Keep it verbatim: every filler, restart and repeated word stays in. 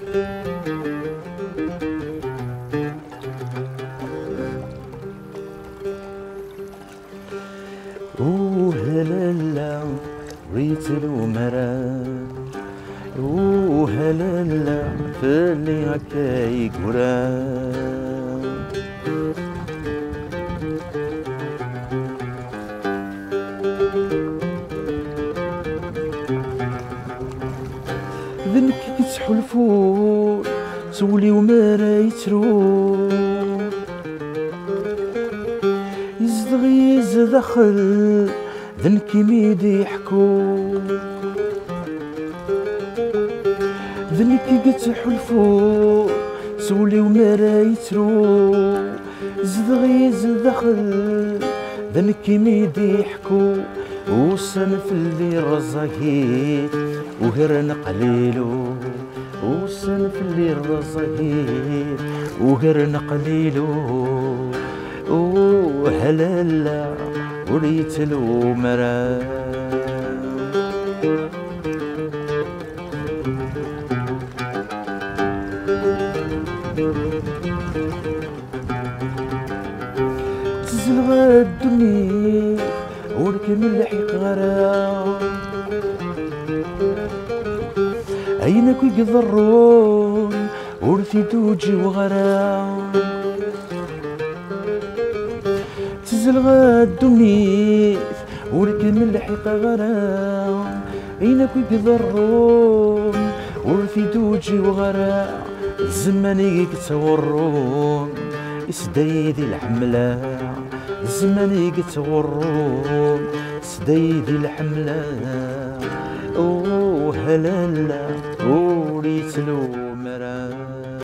اوه لا لا ريت المرا اوه لا لا فاللي هكا يقرا ذنك كتحلفو تولي وما رايترو يزدغي يزدخل ذنك ميدي يحكو ذنك كتحلفو تولي وما رايترو يزدغي يزدخل ذنك ميدي يحكو وسنف اللي رزاكيت وهرن قليلو وسنف اللي رزاكيت وهرن قليلو وهلالا وريت المرا تزلغ الدنيا وركن اللحيق غرا عينك يقذرون ورثي توجي وغرا تزلغ الدنيا وركن اللحيق غرا عينك يقذرون ورثي توجي وغرا الزمان يكتورون سديدي الحملة الزمان يكتورون سديدي الحملة اوه هلالا وريت المرا